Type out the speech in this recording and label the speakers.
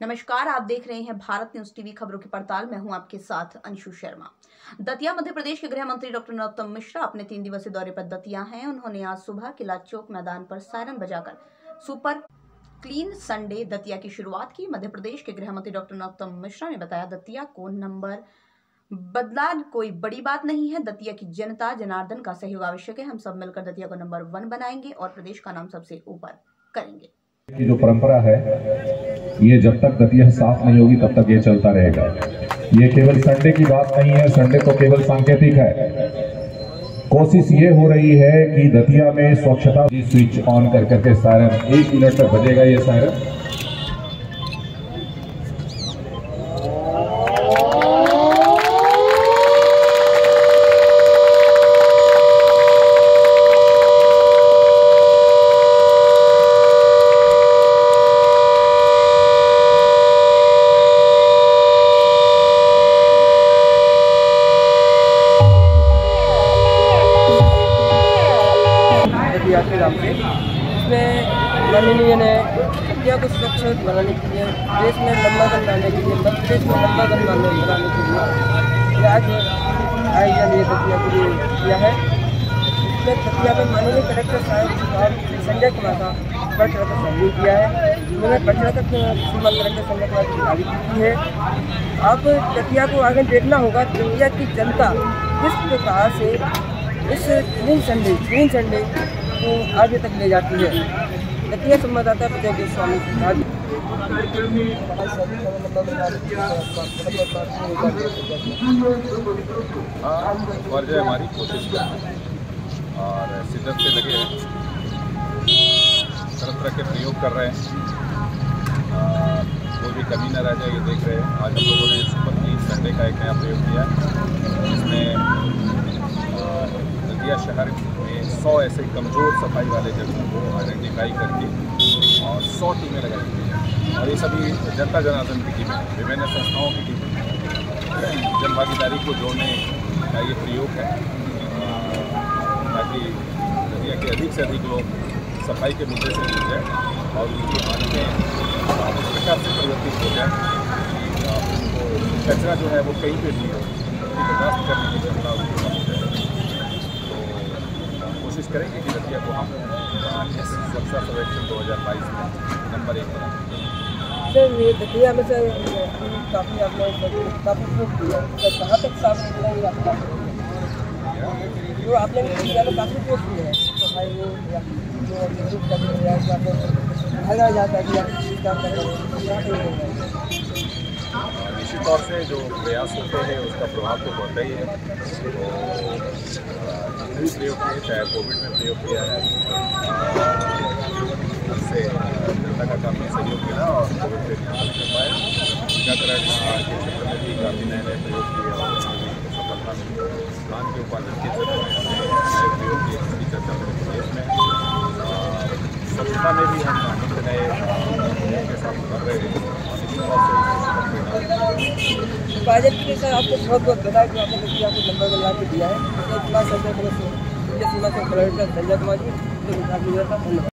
Speaker 1: नमस्कार, आप देख रहे हैं भारत न्यूज टीवी खबरों की पड़ताल। मैं हूं आपके साथ अंशु शर्मा। दतिया मध्य प्रदेश के गृह मंत्री डॉक्टर नरोत्तम मिश्रा अपने 3 दिवसीय दौरे पर दतिया हैं। उन्होंने आज सुबह किला चौक मैदान पर सायरन बजाकर सुपर क्लीन संडे दतिया की शुरुआत की। मध्य प्रदेश के गृह मंत्री डॉक्टर नरोत्तम मिश्रा ने बताया, दतिया को नंबर बदला कोई बड़ी बात नहीं है। दतिया की जनता जनार्दन का सहयोग आवश्यक है। हम सब मिलकर दतिया को नंबर 1 बनाएंगे और प्रदेश का नाम सबसे ऊपर करेंगे।
Speaker 2: की जो परंपरा है, ये जब तक दतिया साफ नहीं होगी तब तक ये चलता रहेगा। ये केवल संडे की बात नहीं है, संडे तो केवल सांकेतिक है। कोशिश ये हो रही है कि दतिया में स्वच्छता स्विच ऑन कर करके सायरन 1 मिनट तक बजेगा। ये सायरन
Speaker 3: के नाम से इसमें माननीय ने दतिया को सुरक्षित बनाने के लिए, देश में नंबर 1 लाने के लिए, मध्य प्रदेश में नंबर 1 बनाने के लिए आज आयोजन ये दतिया के लिए किया है। इसमें दतिया में माननीय कलेक्टर साहब संजय कुमार का बढ़ चढ़कर सहयोग किया है। उन्होंने बढ़ चढ़कर सीमा कलेक्टर संजय कुमार की तारीफ की है। अब दतिया को आगे देखना होगा, दतिया की जनता किस प्रकार से इस क्लीन संडे को आगे तक ले जाती है। दतिया संवाददाता विजय गोस्वामी
Speaker 4: वर्जय हमारी कोशिश है और शिद्दत से लगे हैं, तरह तरह के प्रयोग कर रहे हैं, कोई भी कमी न रह जाए ये देख रहे हैं। आज हम लोगों ने सुपर क्लीन संडे का एक नया प्रयोग किया, जिसमें दतिया शहर में 100 ऐसे कमज़ोर सफाई वाले जगहों को आइडेंटिफाई करके और 100 टीमें लगाई गई हैं। और ये सभी जनता जनार्दन की टीमें, विभिन्न संस्थाओं की टीमें, जन भागीदारी को जोड़ने का ये प्रयोग है, ताकि दतिया के अधिक से अधिक लोग सफाई के मुद्दे से जुड़ जाए और उनकी आदतें इस प्रकार से परिवर्तित हो जाए कि उनको कचरा जो है वो कहीं पर भी हो, उसकी बर्दाश्त करने की क्षमता उनको कम हो जाए। कोशिश करेंगे कि दतिया को हम इस स्वच्छता सर्वेक्षण 2022 में नंबर 1 बनाएं।
Speaker 3: सर, ये दतिया में सर काफ़ी आपने काफ़ी प्रूफ किया, कहाँ तक साफ निकलेंगे आपका जो आपने दतिया में काफ़ी प्रूफ किया है सफाई वो या जो भागा जाता है कि आप किसी काम कर रहे हैं।
Speaker 4: निश्चित तौर से जो प्रयास होते हैं उसका प्रभाव तो बढ़ता ही है। तो भी प्रयोग किए, चाहे कोविड में प्रयोग किया है, उससे जनता का काफ़ी सहयोग मिला और कोविड से नियंत्रण कर पाए। टीकाकरण के क्षेत्र में भी काफ़ी नए प्रयोग किए और सफलता मिली। धान के उत्पादन के क्षेत्र में नए प्रयोग किए, जिसकी चर्चा मेरे प्रदेश में। स्वच्छता में भी हम नए के साथ कर रहे हैं।
Speaker 3: बाजट के लिए सर आपको बहुत बहुत बधाई जो आपने दतिया को नंबर 1 ला के दिया है। संजय कुमार जी, धन्यवाद।